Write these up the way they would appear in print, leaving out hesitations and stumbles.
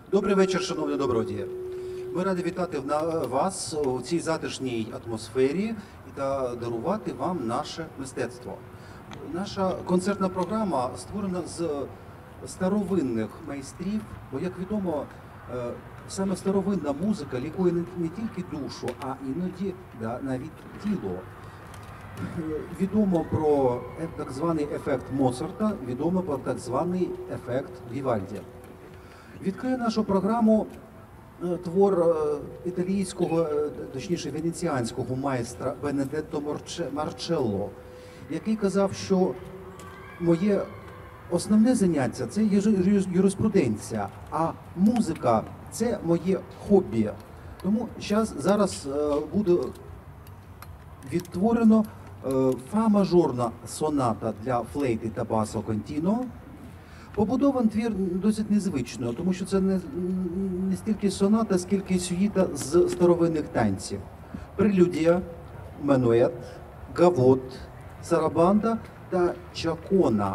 Добрий вечір, шановні добродії. Ми раді вітати вас у цій затишній атмосфері та дарувати вам наше мистецтво. Наша концертна програма створена з старовинних майстрів, бо, як відомо, саме старовинна музика лікує не тільки душу, а іноді навіть тіло. Відомо про так званий ефект Моцарта, відомо про так званий ефект Вівальді. Відкриє нашу програму твор італійського, точніше венеціанського майстра Бенедетто Марчелло, який казав, що моє основне заняття – це юриспруденція, а музика – це моє хобі. Тому зараз буде відтворено фа-мажорна соната для флейти та басо контіно. Побудований твір досить незвично, тому що це не стільки соната, скільки сюїта з старовинних танців. Прелюдія, менует, гавот, сарабанда та чакона.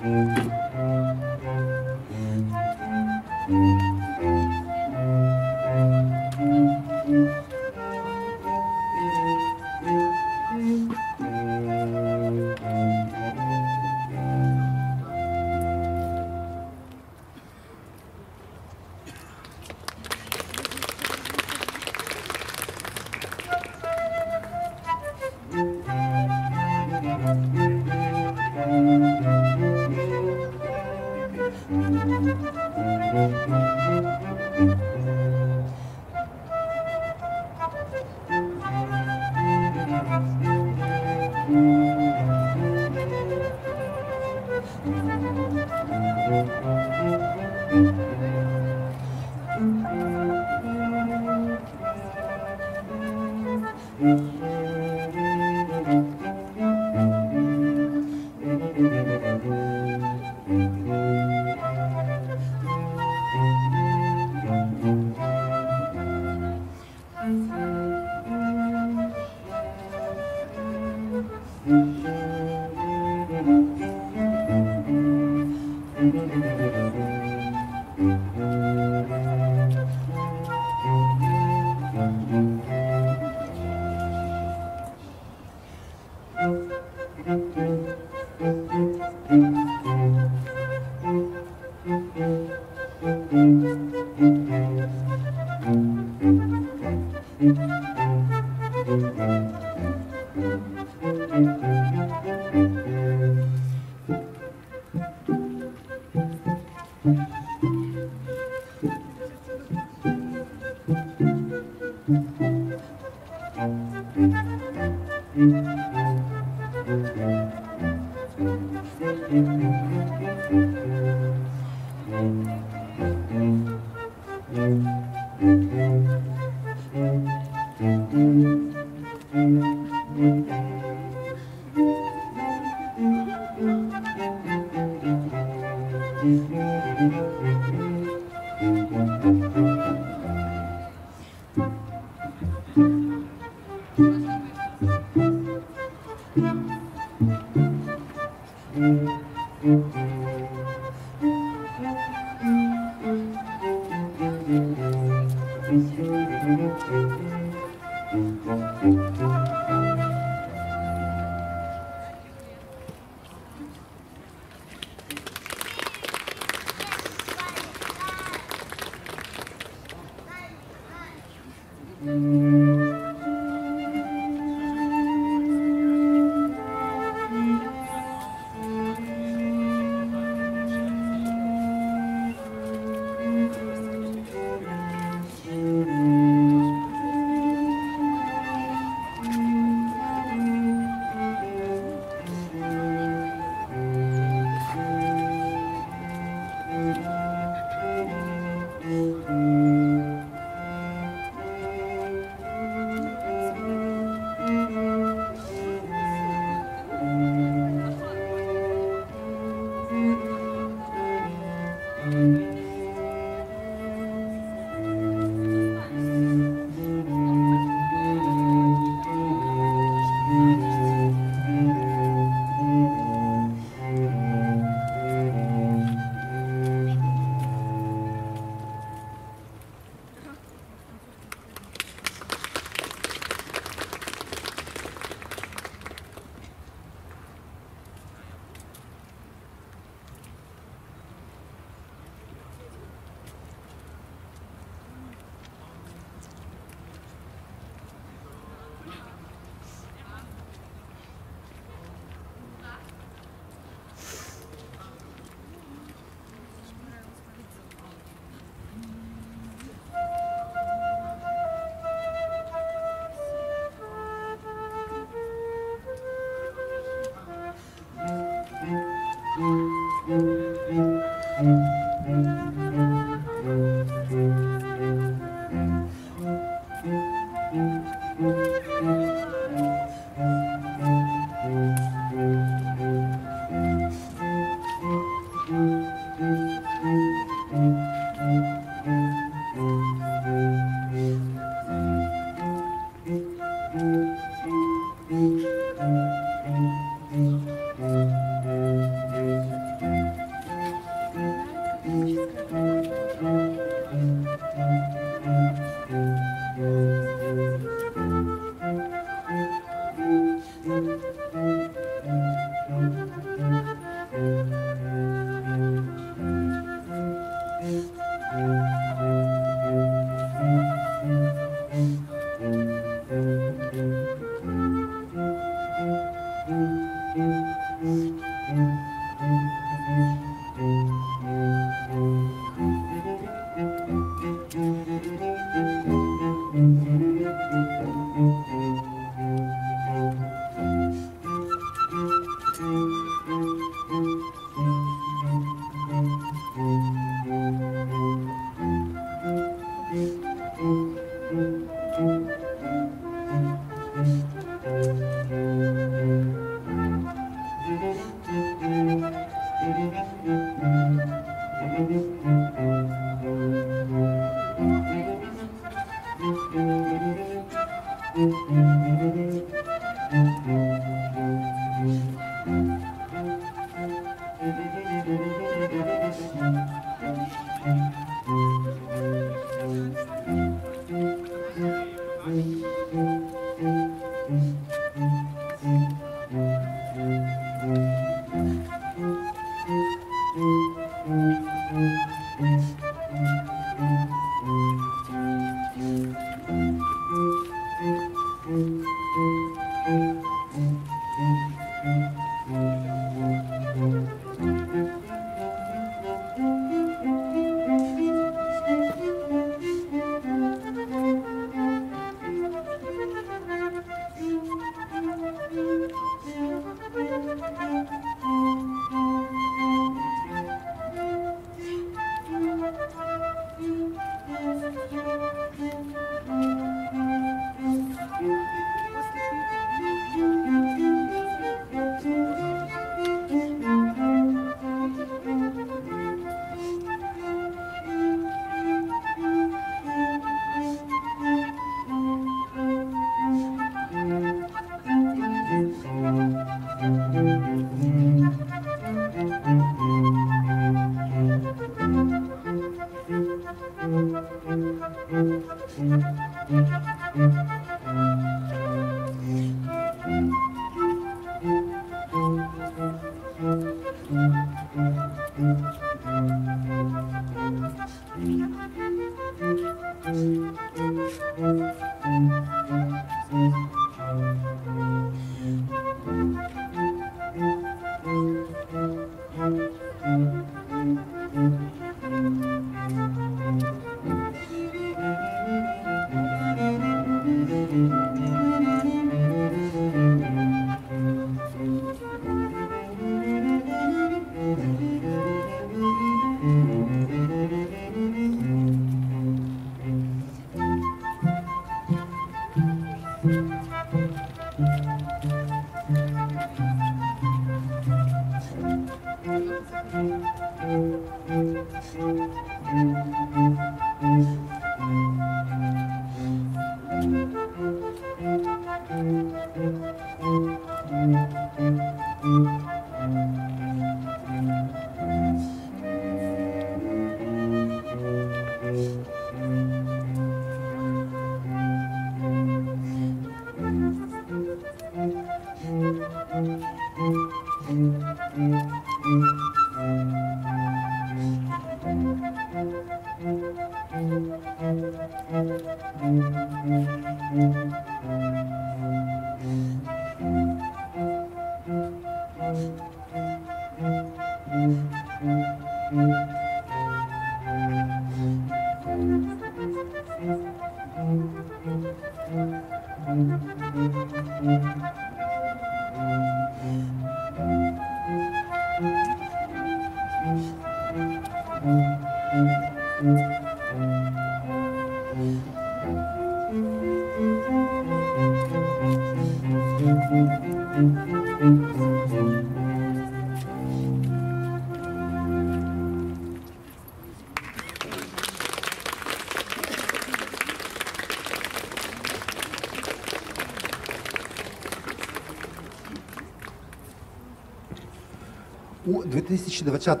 У 2020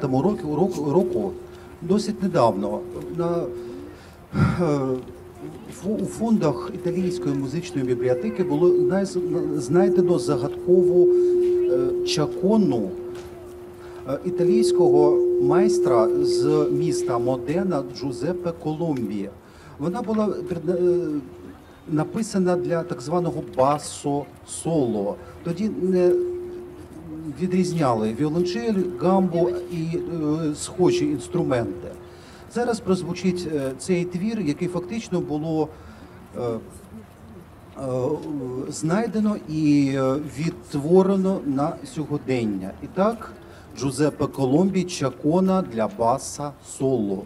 року досить недавно у фондах Італійської музичної бібліотеки було знайдено загадкову чакону італійського майстра з міста Модена Джузеппе Коломбі. Вона була написана для так званого басо-соло. Тоді не відрізняли віолончель, гамбу і схожі інструменти. Зараз прозвучить цей твір, який фактично було знайдено і відтворено на сьогодення. І так, Джузеппе Коломбі «Чакона для баса соло».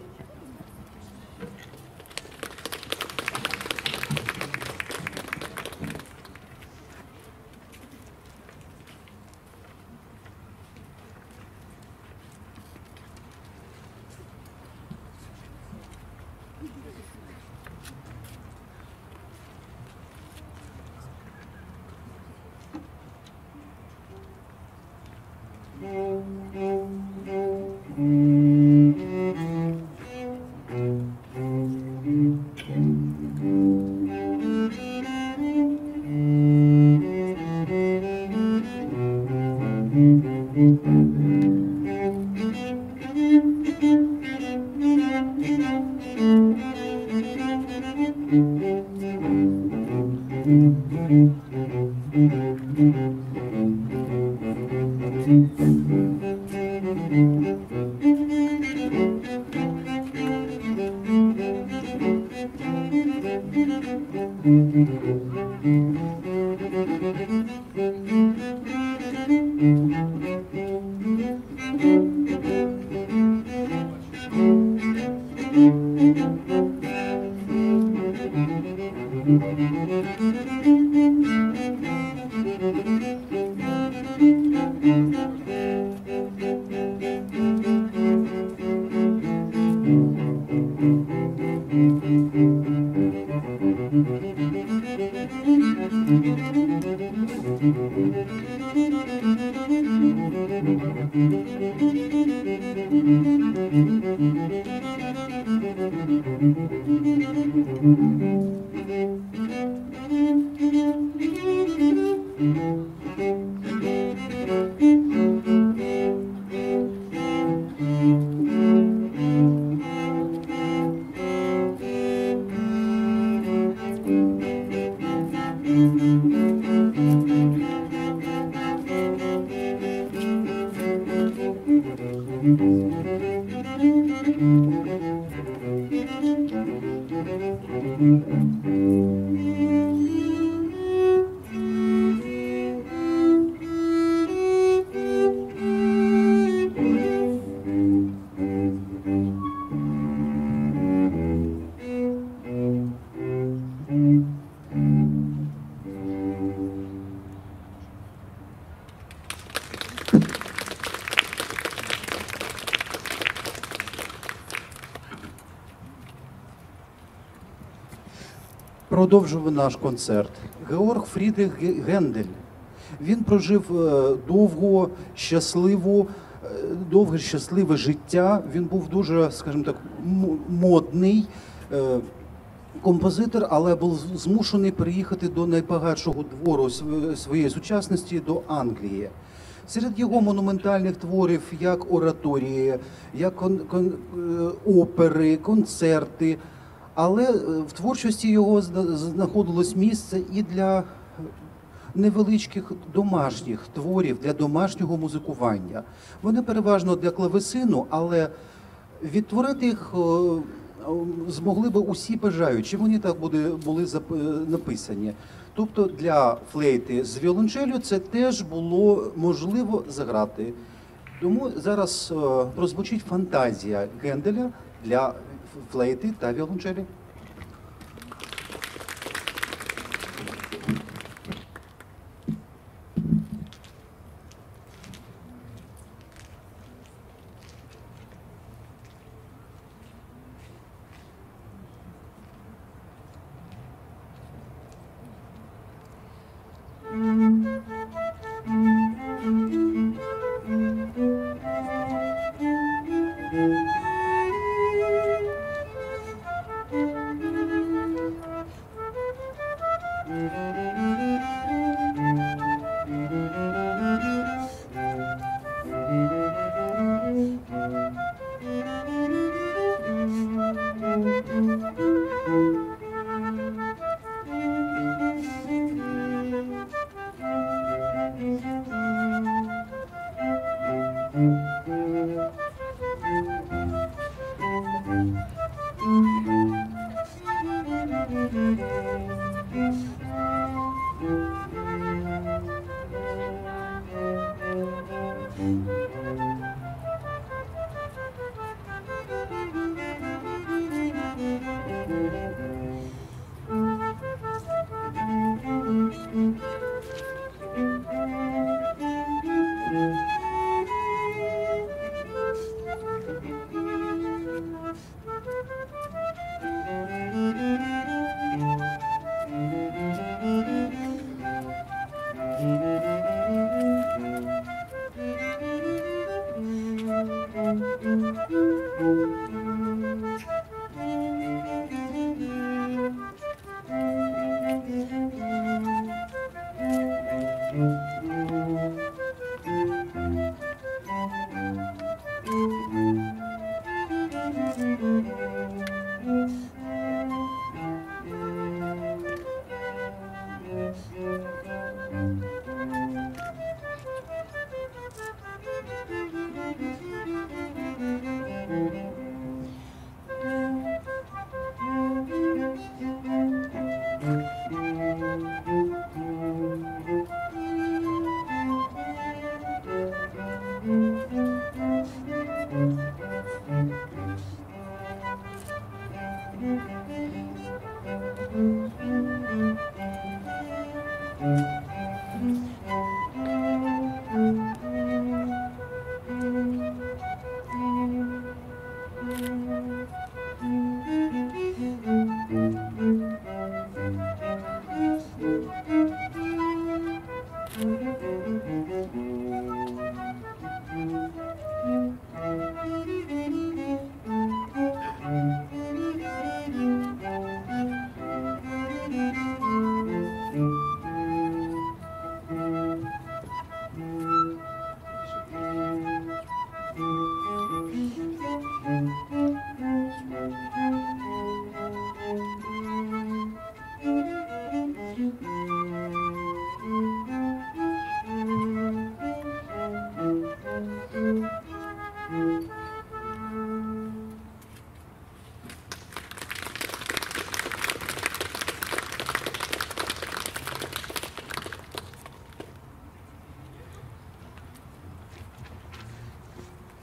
Продовжуємо наш концерт. Георг Фрідріх Гендель. Він прожив довге щасливе життя. Він був дуже, скажімо так, модний композитор, але був змушений переїхати до найбагатшого двору своєї сучасності, до Англії. Серед його монументальних творів, як ораторії, як опери, концерти. Але в творчості його знаходилось місце і для невеличких домашніх творів, для домашнього музикування. Вони переважно для клавесину, але відтворити їх змогли би усі бажаючі, вони так були написані. Тобто для флейти з віолончелю це теж було можливо заграти. Тому зараз прозвучить фантазія Генделя для флейти та віолончелі.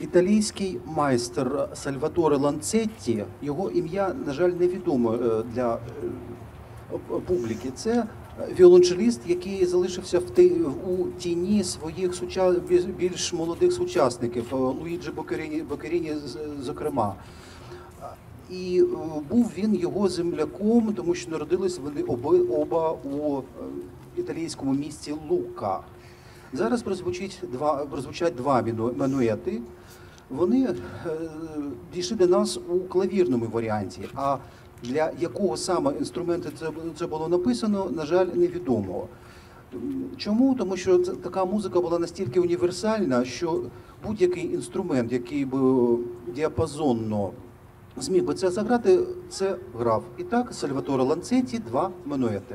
італійський майстер Сальваторе Ланцетті, його ім'я, на жаль, невідомо для публіки. Це віолончеліст, який залишився у тіні своїх більш молодих сучасників, Луїджі Бокеріні, зокрема. І був він його земляком, тому що народились вони оба у італійському місті Лука. Зараз прозвучать два мануети. Вони дійшли до нас у клавірному варіанті, а для якого саме інструменту це було написано, на жаль, невідомо. Чому? Тому що така музика була настільки універсальна, що будь-який інструмент, який би діапазонно зміг би це заграти, це грав. І так, Сальваторе Ланцетті, два мануети.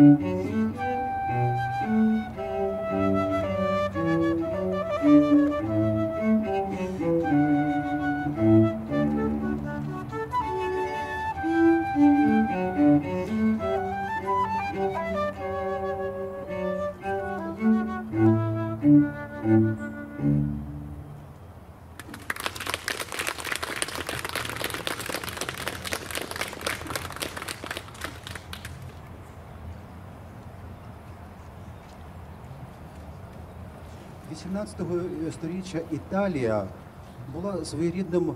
XVIII сторіччя Італія була своєрідним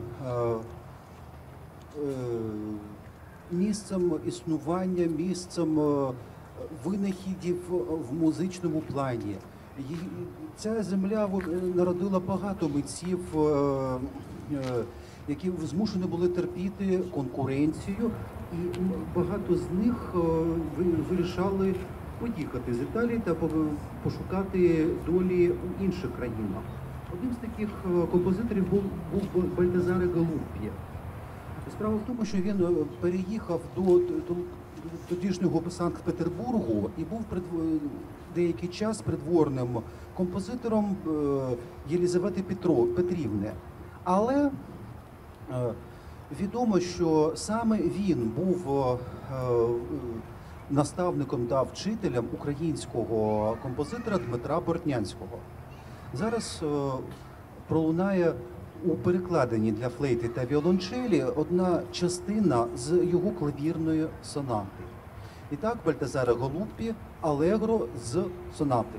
місцем існування, місцем винахідів в музичному плані. Ця земля народила багато митців, які змушені були терпіти конкуренцію, і багато з них вирішали поїхати з Італії та пошукати долі у інших країнах. Одним з таких композиторів був Бальтазаре Галуппі. Справа в тому, що він переїхав до тодішнього Санкт-Петербургу і був деякий час придворним композитором Єлізавети Петрівни. Але відомо, що саме він був наставником та вчителем українського композитора Дмитра Бортнянського. Зараз пролунає у перекладенні для флейти та віолончелі одна частина з його клавірної сонати. І так, Бальтазаре Галуппі, алегро з сонати.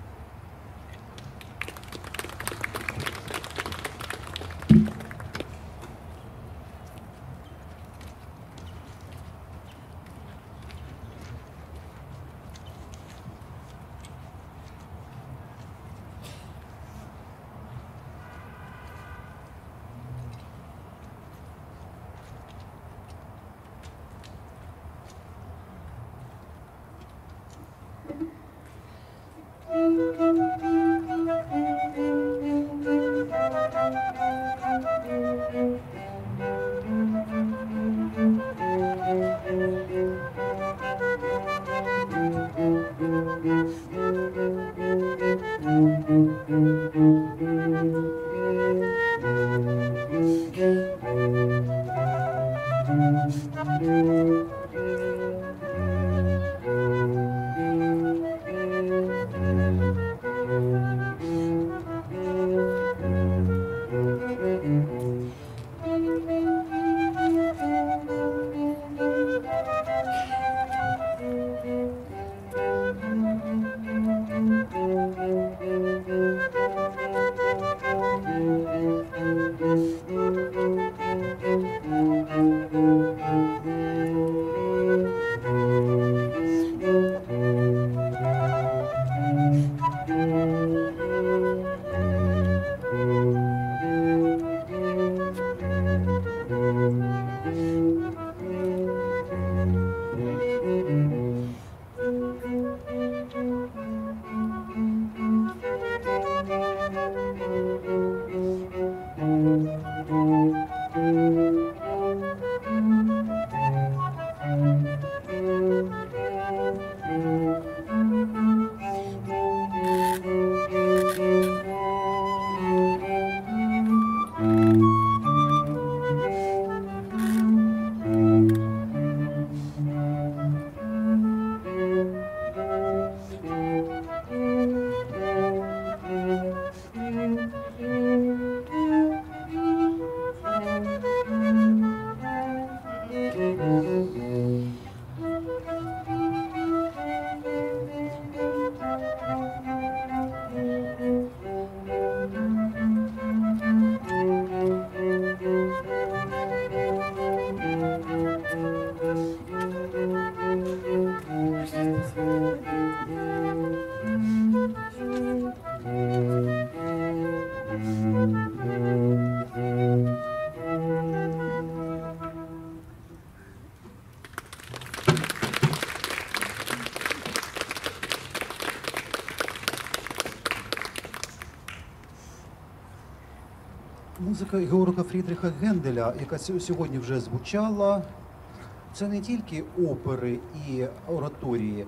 Музика Георга Фрідріха Генделя, яка сьогодні вже звучала, це не тільки опери і ораторії,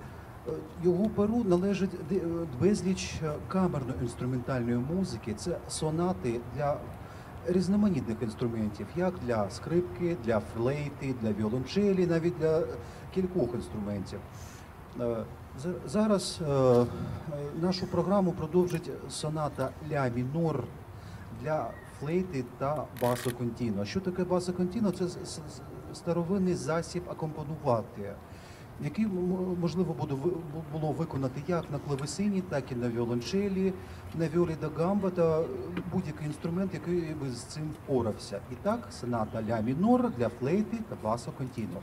Його перу належить безліч камерно-інструментальної музики. Це сонати для різноманітних інструментів, як для скрипки, для флейти, для віолончелі, навіть для кількох інструментів. Зараз нашу програму продовжить соната ля мінор для флейти та басо контіно. Що таке басо контіно? Це старовинний засіб акомпонувати, який можливо було виконати як на клавесині, так і на віолончелі, на віолі да гамба та будь-який інструмент, який би з цим впорався. І так, соната ля мінор для флейти та басо контіно.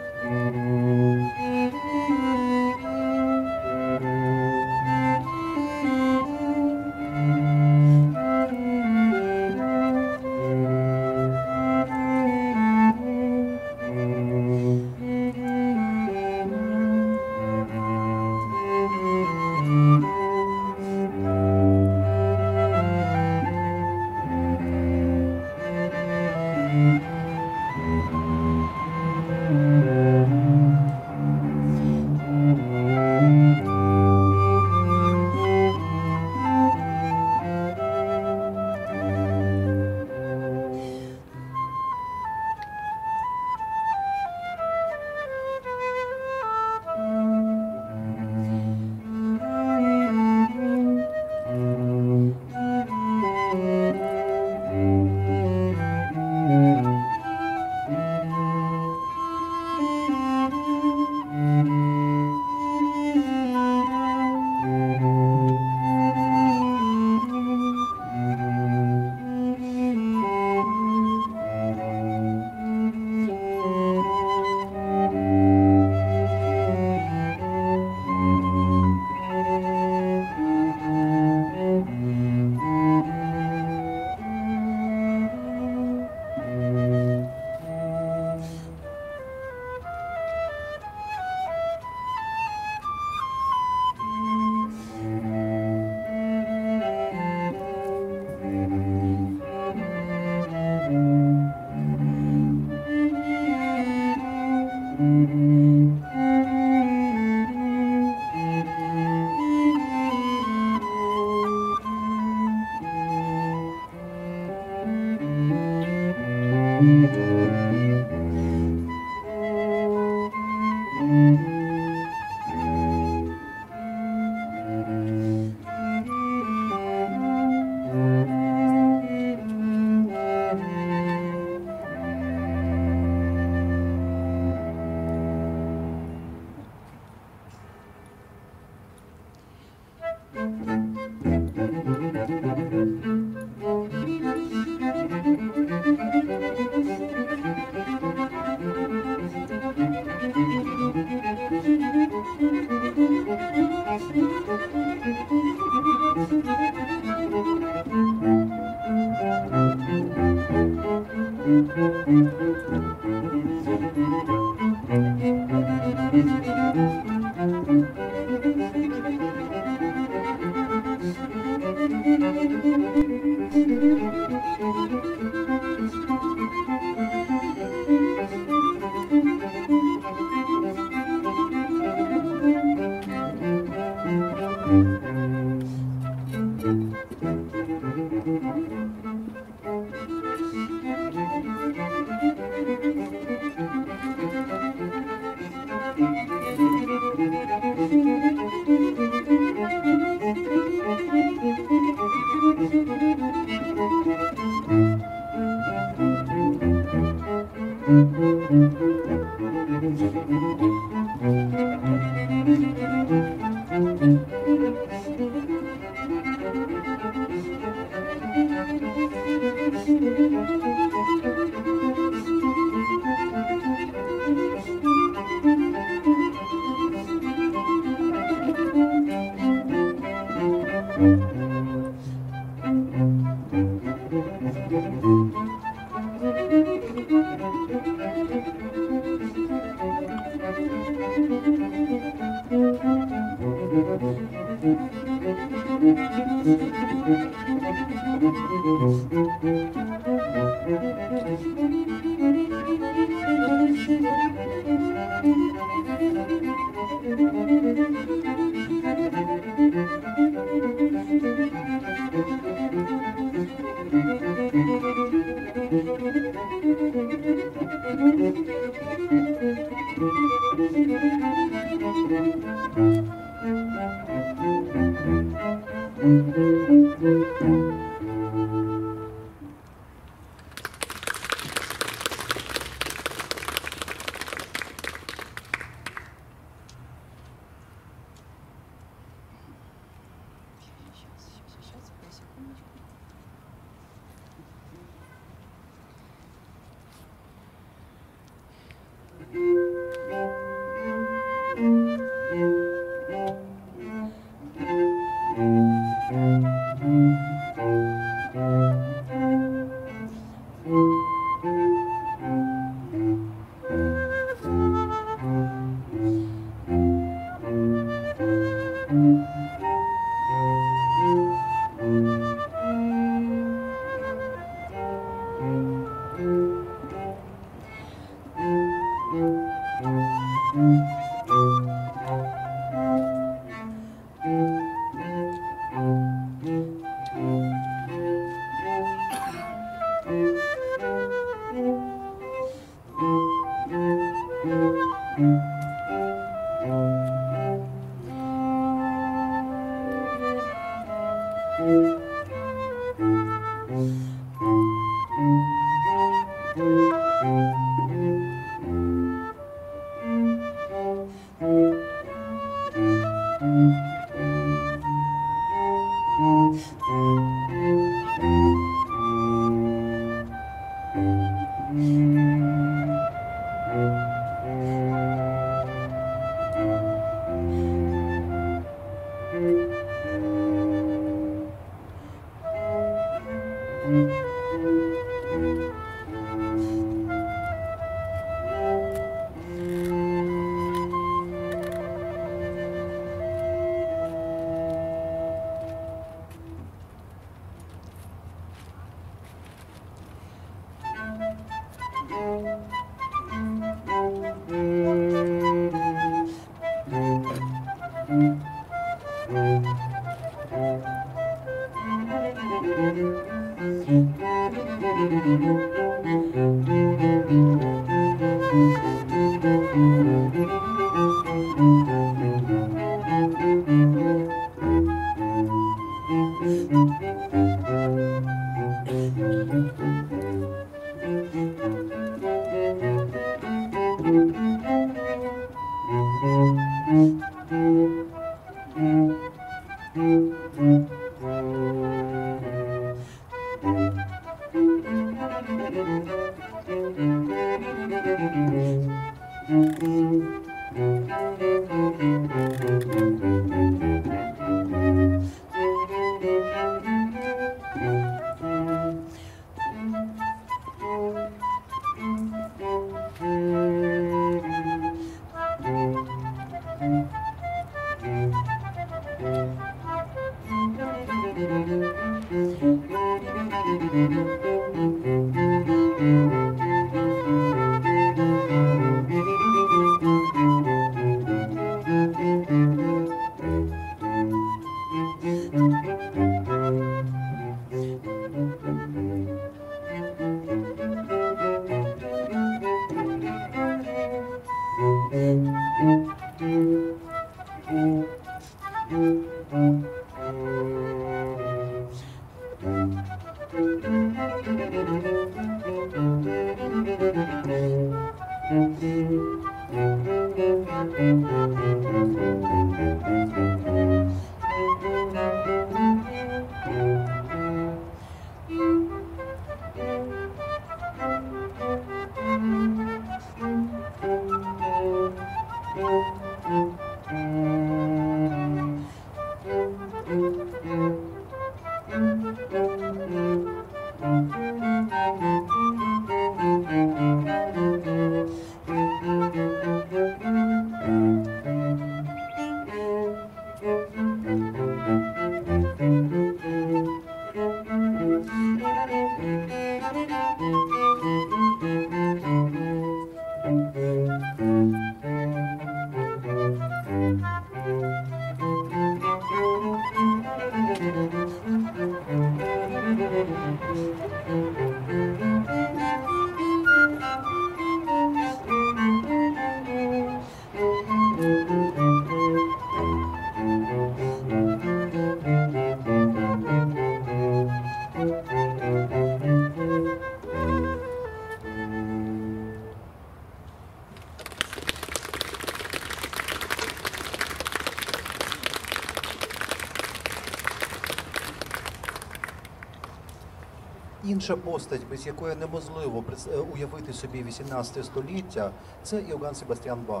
Інша постать, без якої неможливо уявити собі 18 століття, це Йоганн Себастьян Бах.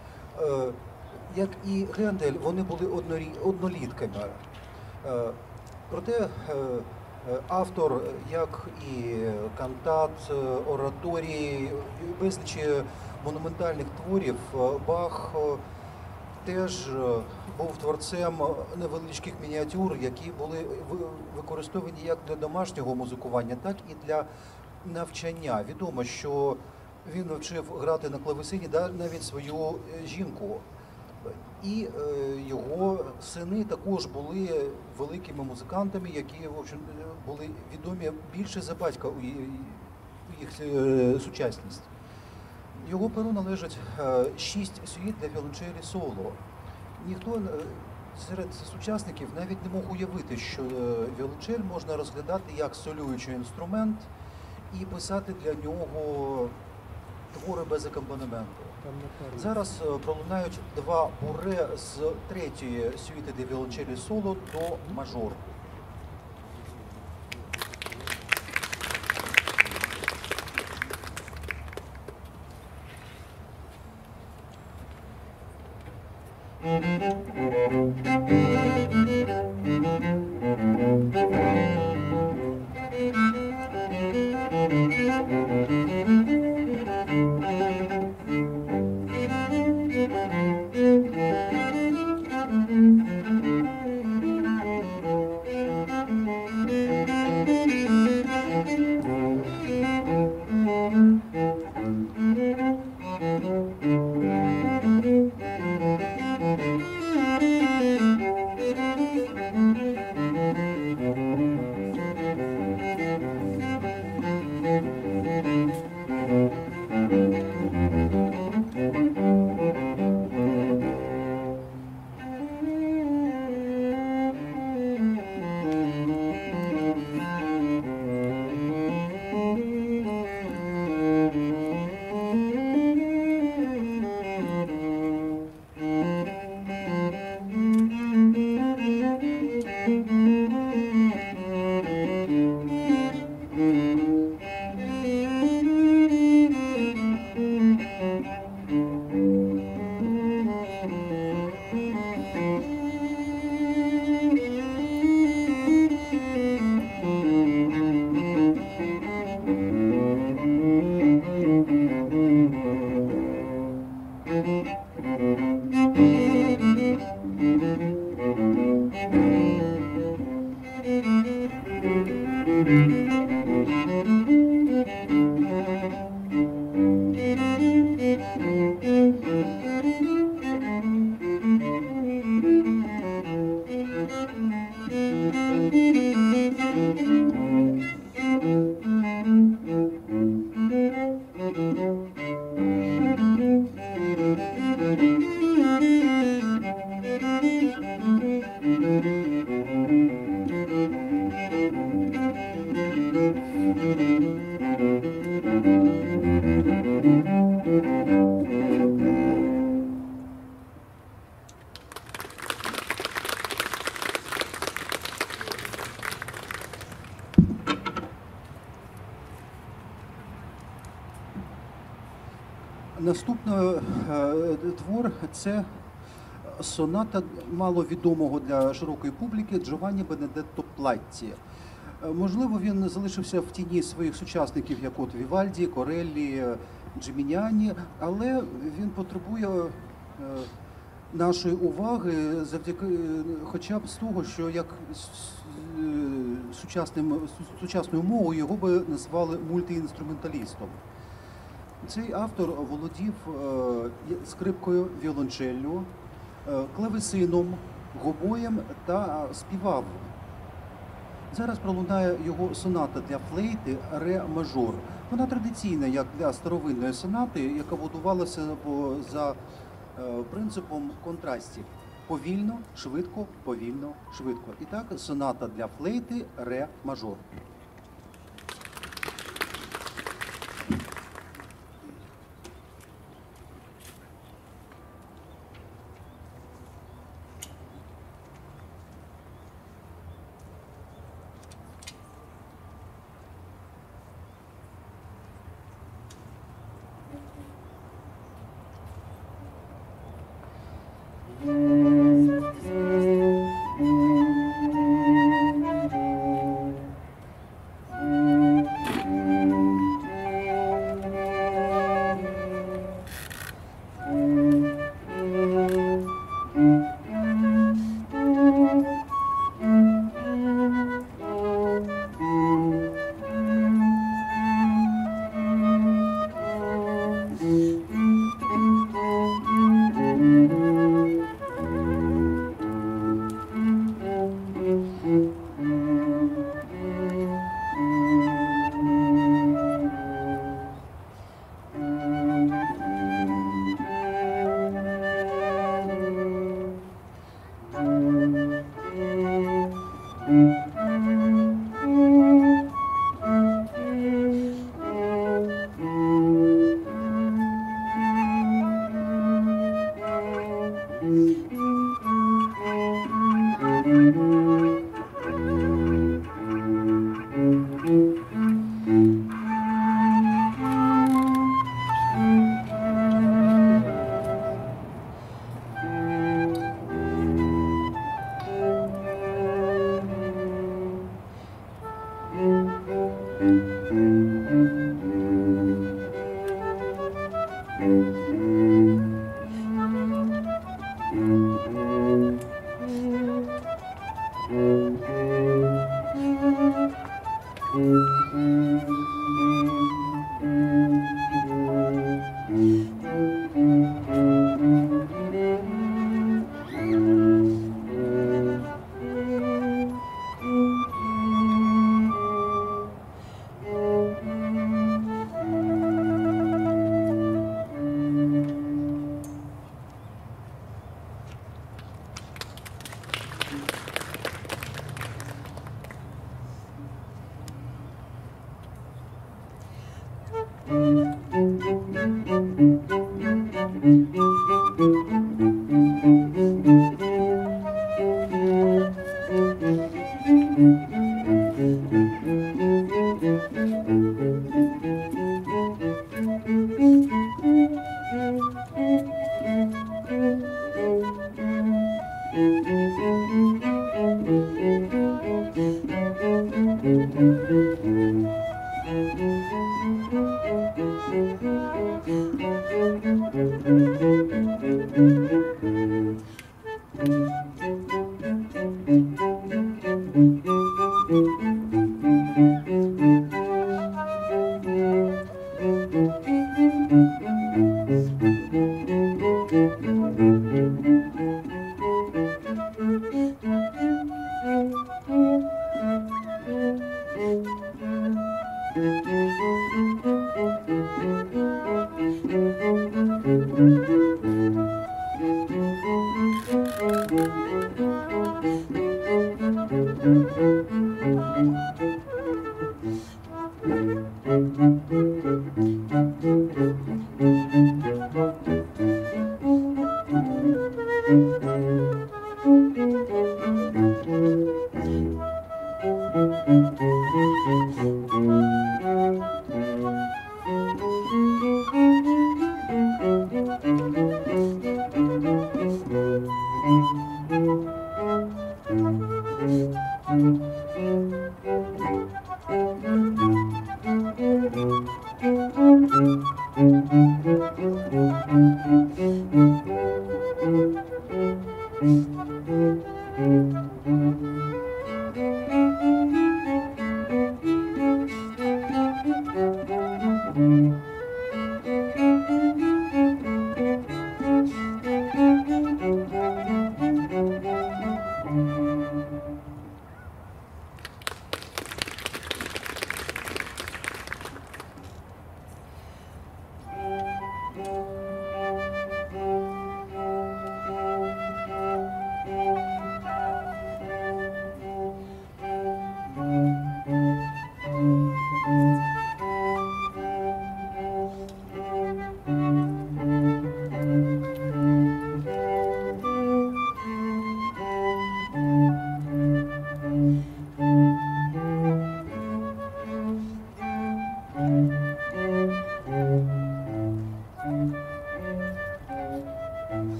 Як і Гендель, вони були однолітками. Проте автор, як і кантат, ораторії, безлічі монументальних творів, Бах теж був творцем невеличких мініатюр, які були використовані як для домашнього музикування, так і для навчання. Відомо, що він навчив грати на клавесині навіть свою жінку. І його сини також були великими музикантами, які, в общем, були відомі більше за батька у їх сучасність. Його перу належать 6 сюїт для віолончелі соло. Ніхто серед сучасників навіть не мог уявити, що віолончель можна розглядати як солюючий інструмент і писати для нього твори без акомпанементу. Зараз пролунають 2 буре з 3-ї сюїти для віолончелі соло до мажору. Наступний твор – це соната маловідомого для широкої публіки Джованні Бенедетто Платті. Можливо, він залишився в тіні своїх сучасників, як от Вівальді, Кореллі, Джимініані, але він потребує нашої уваги завдяки хоча б з того, що як сучасною мовою його би назвали мультиінструменталістом. Цей автор володів скрипкою, віолончеллю, клавесином, гобоєм та співав. Зараз пролунає його соната для флейти ре мажор. Вона традиційна, як для старовинної сонати, яка будувалася за принципом контрастів. Повільно, швидко, повільно, швидко. І так, соната для флейти ре мажор.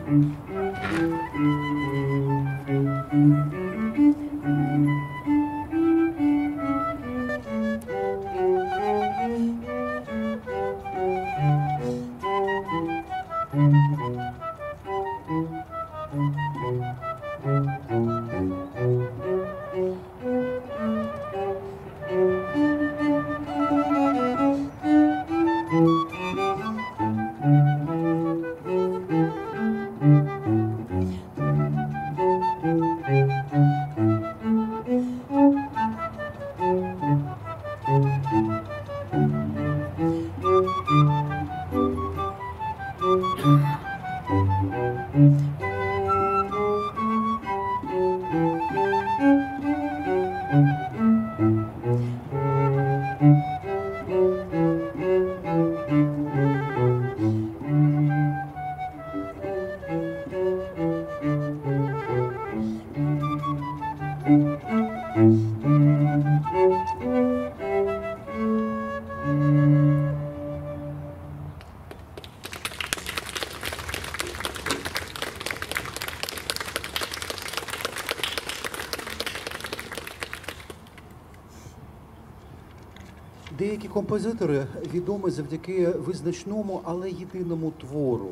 Деякі композитори відомі завдяки визначному, але єдиному твору.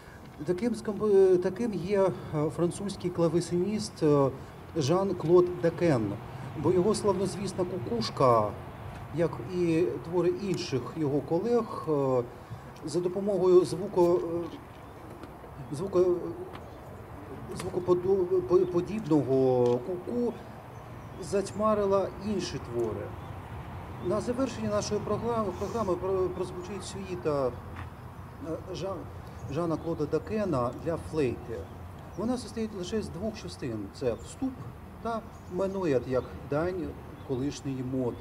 Таким є французький клавесиніст Жан-Клод Дакен, бо його славнозвісна «Кукушка», як і твори інших його колег, за допомогою звукоподібного куку затьмарила інші твори. На завершення нашої програми прозвучить сюїта Жана Клода Дакена для флейти. Вона состоїть лише з двох частин – це вступ та менует, як дань колишньої моди.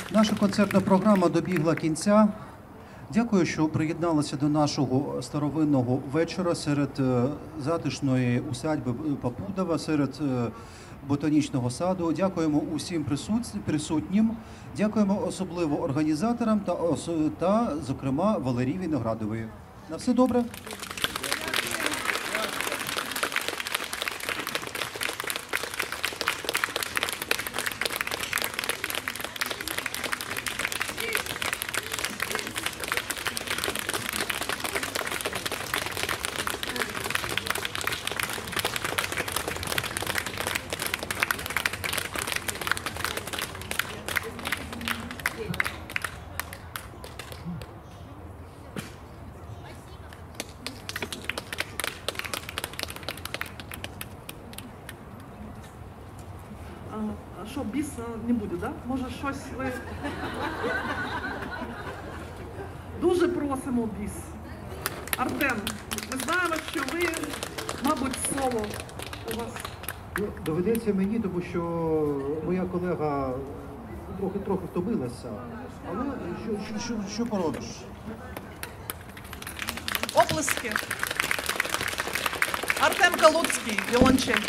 Наша концертна програма добігла кінця. Дякую, що приєдналися до нашого старовинного вечора серед затишної усадьби Попудова, серед ботанічного саду. Дякуємо усім присутнім. Дякуємо особливо організаторам та, зокрема, Валерії Виноградової. На все добре. Що, біс не буде, да? Може щось ви... Дуже просимо біс. Артем, ми знаємо, що ви, мабуть, соло у вас. Доведеться мені, тому що моя колега трохи втомилася. Але що поробиш? Оплески. Артем Калуцький, віолончель.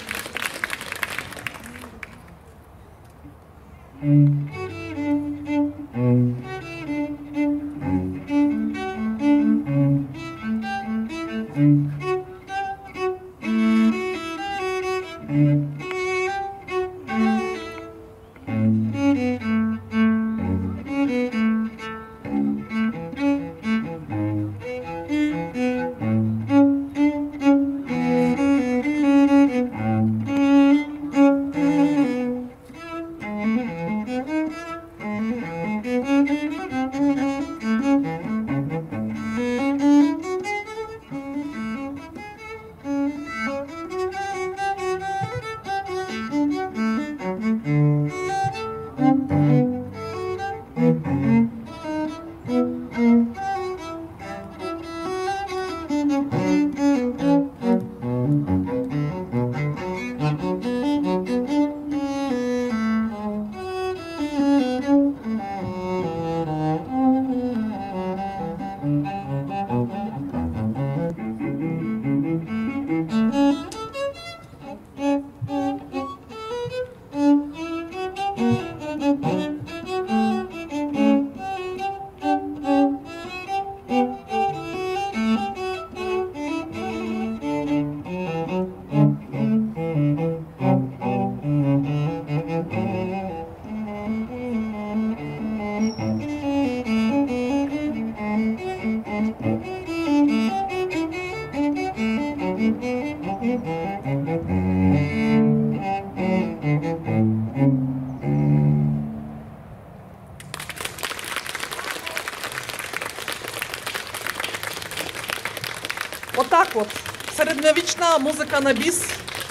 Отак от, середньовічна музика на біс,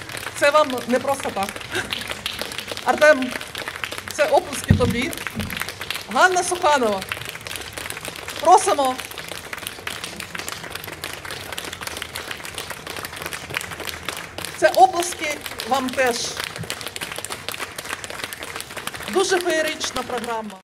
це вам не просто так. Артем, це оплески тобі. Ганна Суханова, просимо. Це оплески вам теж. Дуже феєрична програма.